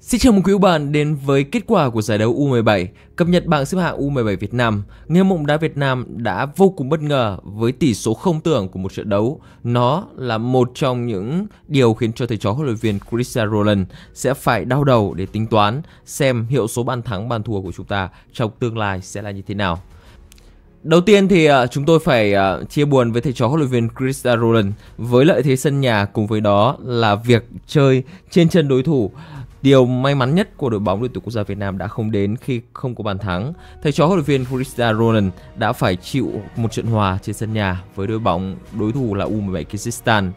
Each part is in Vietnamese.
Xin chào mừng quý bạn đến với kết quả của giải đấu U17, cập nhật bảng xếp hạng U17 Việt Nam. Người hâm mộ bóng đá Việt Nam đã vô cùng bất ngờ với tỷ số không tưởng của một trận đấu. Nó là một trong những điều khiến cho thầy trò huấn luyện viên Christian Rolland sẽ phải đau đầu để tính toán xem hiệu số bàn thắng bàn thua của chúng ta trong tương lai sẽ là như thế nào. Đầu tiên thì chúng tôi phải chia buồn với thầy trò huấn luyện viên Christian Rolland với lợi thế sân nhà, cùng với đó là việc chơi trên chân đối thủ. Điều may mắn nhất của đội bóng đội tuyển quốc gia Việt Nam đã không đến khi không có bàn thắng. Thầy trò huấn luyện viên Christian Rolland đã phải chịu một trận hòa trên sân nhà với đội bóng đối thủ là U17 Kyrgyzstan.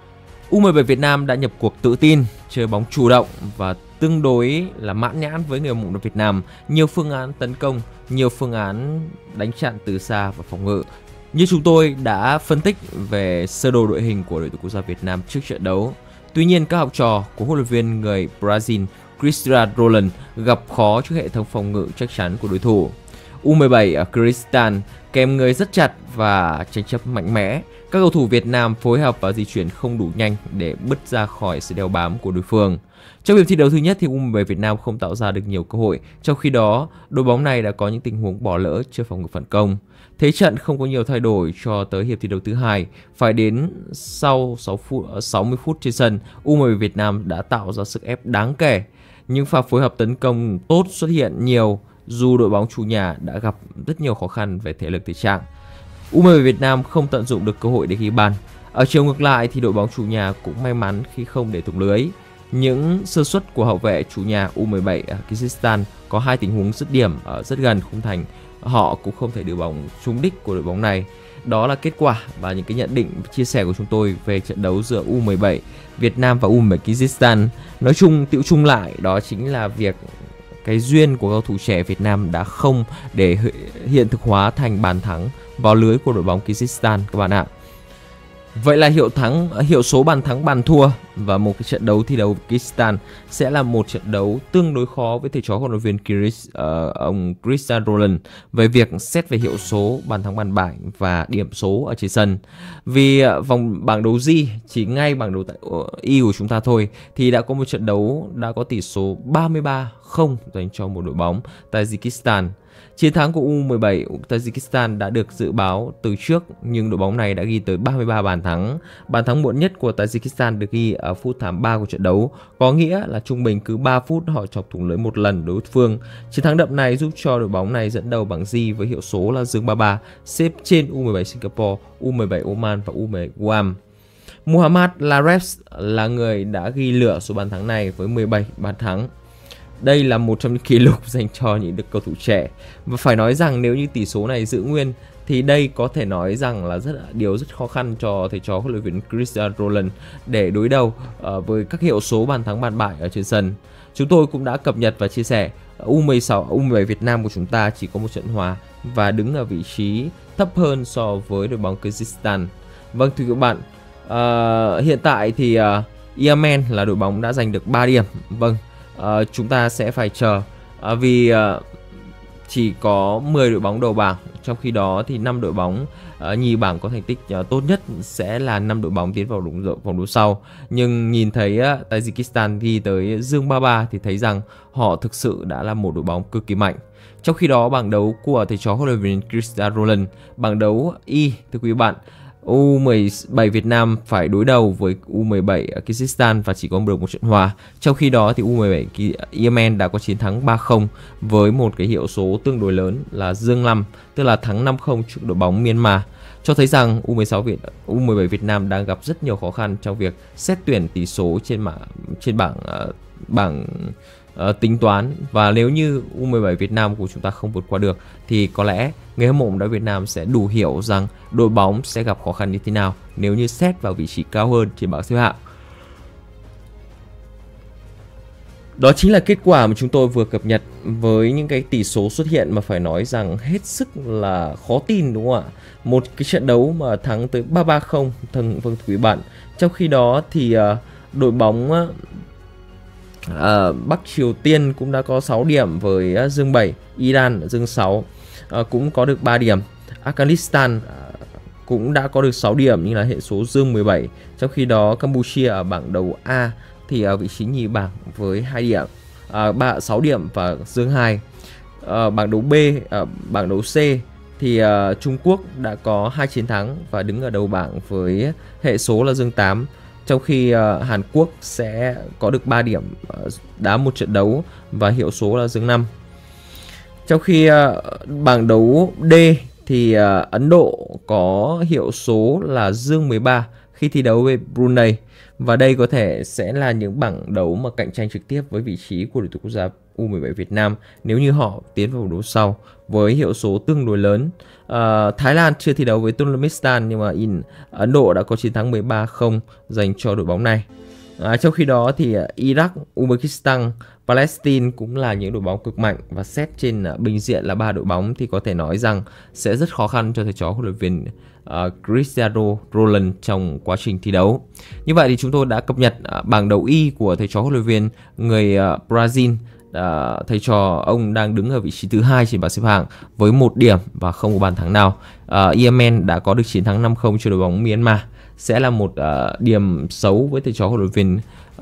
U17 Việt Nam đã nhập cuộc tự tin, chơi bóng chủ động và tương đối là mãn nhãn với người hâm mộ đội Việt Nam. Nhiều phương án tấn công, nhiều phương án đánh chặn từ xa và phòng ngự. Như chúng tôi đã phân tích về sơ đồ đội hình của đội tuyển quốc gia Việt Nam trước trận đấu. Tuy nhiên, các học trò của huấn luyện viên người Brazil Christian Rolland gặp khó trước hệ thống phòng ngự chắc chắn của đối thủ. U17 ở Kyrgyzstan kèm người rất chặt và tranh chấp mạnh mẽ. Các cầu thủ Việt Nam phối hợp và di chuyển không đủ nhanh để bứt ra khỏi sự đeo bám của đối phương. Trong hiệp thi đấu thứ nhất thì U17 Việt Nam không tạo ra được nhiều cơ hội. Trong khi đó, đội bóng này đã có những tình huống bỏ lỡ trước phòng ngự phản công. Thế trận không có nhiều thay đổi cho tới hiệp thi đấu thứ hai. Phải đến sau 60 phút trên sân, U17 Việt Nam đã tạo ra sức ép đáng kể. Những pha phối hợp tấn công tốt xuất hiện nhiều dù đội bóng chủ nhà đã gặp rất nhiều khó khăn về thể lực thể trạng. U17 Việt Nam không tận dụng được cơ hội để ghi bàn. Ở chiều ngược lại thì đội bóng chủ nhà cũng may mắn khi không để thủng lưới. Những sơ suất của hậu vệ chủ nhà U17 Kyrgyzstan có hai tình huống dứt điểm ở rất gần khung thành. Họ cũng không thể đưa bóng trúng đích của đội bóng này. Đó là kết quả và những cái nhận định chia sẻ của chúng tôi về trận đấu giữa U17 Việt Nam và U17 Kyrgyzstan. Nói chung, tựu chung lại đó chính là việc cái duyên của cầu thủ trẻ Việt Nam đã không để hiện thực hóa thành bàn thắng vào lưới của đội bóng Kyrgyzstan các bạn ạ. Vậy là hiệu số bàn thắng bàn thua và một cái trận đấu thi đấu Kyrgyzstan sẽ là một trận đấu tương đối khó với thầy trò huấn luyện viên ông Christian Rolland về việc xét về hiệu số bàn thắng bàn bại và điểm số ở trên sân. Vì vòng bảng đấu G chỉ ngay bảng đấu tại Y của chúng ta thôi thì đã có một trận đấu đã có tỷ số 33-0 dành cho một đội bóng Tajikistan. Chiến thắng của U17 Tajikistan đã được dự báo từ trước nhưng đội bóng này đã ghi tới 33 bàn thắng. Bàn thắng muộn nhất của Tajikistan được ghi ở phút 83 của trận đấu, có nghĩa là trung bình cứ 3 phút họ chọc thủng lưới một lần đối phương. Chiến thắng đậm này giúp cho đội bóng này dẫn đầu bảng G với hiệu số là dương 33, xếp trên U17 Singapore, U17 Oman và U17 Guam. Muhammad Lares là người đã ghi lửa số bàn thắng này với 17 bàn thắng. Đây là một trong những kỷ lục dành cho những cầu thủ trẻ. Và phải nói rằng nếu như tỷ số này giữ nguyên thì đây có thể nói rằng là điều rất khó khăn cho thầy trò huấn luyện viên Christian Rolland để đối đầu với các hiệu số bàn thắng bàn bại ở trên sân. Chúng tôi cũng đã cập nhật và chia sẻ U17 Việt Nam của chúng ta chỉ có một trận hòa và đứng ở vị trí thấp hơn so với đội bóng Kyrgyzstan. Vâng thưa các bạn, hiện tại thì Yemen là đội bóng đã giành được 3 điểm. Vâng, chúng ta sẽ phải chờ vì chỉ có 10 đội bóng đầu bảng, trong khi đó thì 5 đội bóng nhì bảng có thành tích tốt nhất sẽ là 5 đội bóng tiến vào vòng đấu sau. Nhưng nhìn thấy Tajikistan ghi tới dương 33 thì thấy rằng họ thực sự đã là một đội bóng cực kỳ mạnh. Trong khi đó bảng đấu của thầy trò huấn luyện viên Christian Rolland, bảng đấu Y thưa quý bạn, U17 Việt Nam phải đối đầu với U17 Kyrgyzstan và chỉ có được một trận hòa. Trong khi đó thì U17 Yemen đã có chiến thắng 3-0 với một cái hiệu số tương đối lớn là dương 5, tức là thắng 5-0 trước đội bóng Myanmar. Cho thấy rằng U17 Việt Nam đang gặp rất nhiều khó khăn trong việc xét tuyển tỷ số trên bảng tính toán, và nếu như U17 Việt Nam của chúng ta không vượt qua được thì có lẽ người hâm mộ bóng đá Việt Nam sẽ đủ hiểu rằng đội bóng sẽ gặp khó khăn như thế nào nếu như xét vào vị trí cao hơn trên bảng xếp hạng. Đó chính là kết quả mà chúng tôi vừa cập nhật với những cái tỷ số xuất hiện mà phải nói rằng hết sức là khó tin, đúng không ạ? Một cái trận đấu mà thắng tới 3-3-0 vâng quý bạn. Trong khi đó thì đội bóng Bắc Triều Tiên cũng đã có 6 điểm với dương 7, Iran dương 6 cũng có được 3 điểm, Afghanistan cũng đã có được 6 điểm nhưng là hệ số dương 17. Trong khi đó Campuchia ở bảng đấu A thì ở vị trí nhì bảng với 2 điểm. 6 điểm và dương 2. Bảng đấu B, bảng đấu C thì Trung Quốc đã có 2 chiến thắng và đứng ở đầu bảng với hệ số là dương 8. Trong khi Hàn Quốc sẽ có được 3 điểm đá một trận đấu và hiệu số là dương 5. Trong khi bảng đấu D thì Ấn Độ có hiệu số là dương 13 khi thi đấu với Brunei. Và đây có thể sẽ là những bảng đấu mà cạnh tranh trực tiếp với vị trí của đội tuyển quốc gia U17 Việt Nam nếu như họ tiến vào vòng đấu sau với hiệu số tương đối lớn. Thái Lan chưa thi đấu với Turkmenistan nhưng mà Ấn Độ đã có chiến thắng 13-0 dành cho đội bóng này. Trong khi đó thì Iraq, Uzbekistan, Palestine cũng là những đội bóng cực mạnh và xét trên bình diện là 3 đội bóng thì có thể nói rằng sẽ rất khó khăn cho thầy trò huấn luyện viên Cristiano Ronaldo trong quá trình thi đấu. Như vậy thì chúng tôi đã cập nhật bảng đấu Y của thầy trò huấn luyện viên người Brazil. Thầy trò ông đang đứng ở vị trí thứ 2 trên bảng xếp hạng với 1 điểm và không có bàn thắng nào. Yemen đã có được chiến thắng 5-0 cho đội bóng Myanmar. Sẽ là một điểm xấu với thầy trò huấn luyện viên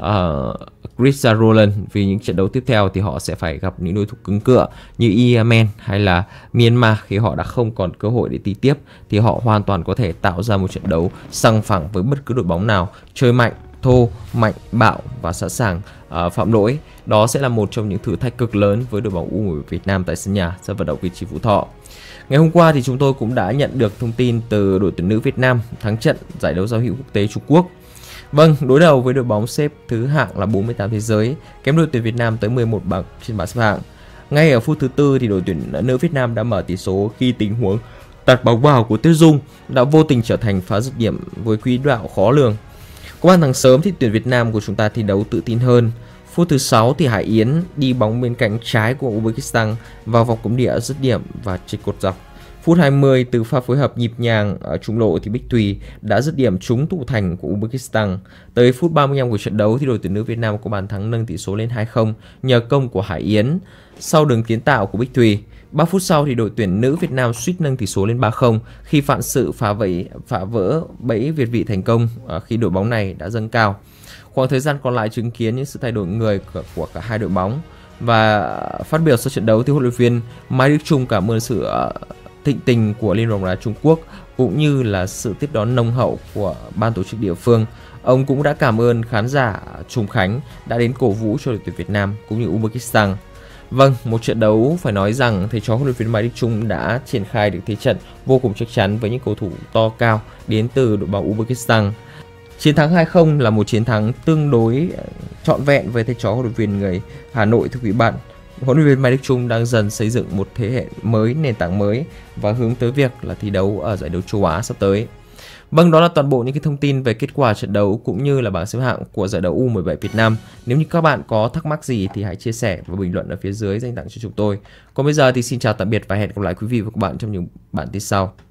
Cristiano Ronaldo vì những trận đấu tiếp theo thì họ sẽ phải gặp những đối thủ cứng cựa như Yemen hay là Myanmar. Khi họ đã không còn cơ hội để thi tiếp thì họ hoàn toàn có thể tạo ra một trận đấu sòng phẳng với bất cứ đội bóng nào chơi mạnh, thô, mạnh, bạo và sẵn sàng phạm lỗi. Đó sẽ là một trong những thử thách cực lớn với đội bóng U17 Việt Nam tại sân nhà sân vận động Việt Trì Phú Thọ. Ngày hôm qua thì chúng tôi cũng đã nhận được thông tin từ đội tuyển nữ Việt Nam thắng trận giải đấu giao hữu quốc tế Trung Quốc. Vâng, đối đầu với đội bóng xếp thứ hạng là 48 thế giới, kém đội tuyển Việt Nam tới 11 bậc trên bảng xếp hạng. Ngay ở phút thứ 4 thì đội tuyển nữ Việt Nam đã mở tỷ số khi tình huống tạt bóng vào của Tuyết Dung đã vô tình trở thành pha dứt điểm với quỹ đạo khó lường. Có bàn thắng sớm thì tuyển Việt Nam của chúng ta thi đấu tự tin hơn. Phút thứ 6 thì Hải Yến đi bóng bên cánh trái của Uzbekistan vào vòng cấm địa dứt điểm và chệch cột dọc. Phút 20 từ pha phối hợp nhịp nhàng ở trung lộ thì Bích Thùy đã dứt điểm trúng thủ thành của Uzbekistan. Tới phút 35 của trận đấu thì đội tuyển nữ Việt Nam có bàn thắng nâng tỷ số lên 2-0 nhờ công của Hải Yến sau đường kiến tạo của Bích Thùy. 3 phút sau thì đội tuyển nữ Việt Nam suýt nâng tỷ số lên 3-0 khi Phạm Sự phá vỡ bẫy việt vị thành công khi đội bóng này đã dâng cao. Khoảng thời gian còn lại chứng kiến những sự thay đổi người của cả hai đội bóng. Và phát biểu sau trận đấu thì huấn luyện viên Mai Đức Chung cảm ơn sự thịnh tình của Liên đoàn bóng đá Trung Quốc cũng như là sự tiếp đón nồng hậu của ban tổ chức địa phương. Ông cũng đã cảm ơn khán giả Trùng Khánh đã đến cổ vũ cho đội tuyển Việt Nam cũng như Uzbekistan. Vâng, một trận đấu phải nói rằng thầy trò huấn luyện viên Mai Đức Chung đã triển khai được thế trận vô cùng chắc chắn với những cầu thủ to cao đến từ đội bóng Uzbekistan. Chiến thắng 2-0 là một chiến thắng tương đối trọn vẹn với thầy trò huấn luyện viên người Hà Nội. Thưa quý bạn, huấn luyện viên Mai Đức Chung đang dần xây dựng một thế hệ mới, nền tảng mới và hướng tới việc là thi đấu ở giải đấu châu Á sắp tới. Vâng, đó là toàn bộ những cái thông tin về kết quả trận đấu cũng như là bảng xếp hạng của giải đấu U17 Việt Nam. Nếu như các bạn có thắc mắc gì thì hãy chia sẻ và bình luận ở phía dưới dành tặng cho chúng tôi. Còn bây giờ thì xin chào tạm biệt và hẹn gặp lại quý vị và các bạn trong những bản tin sau.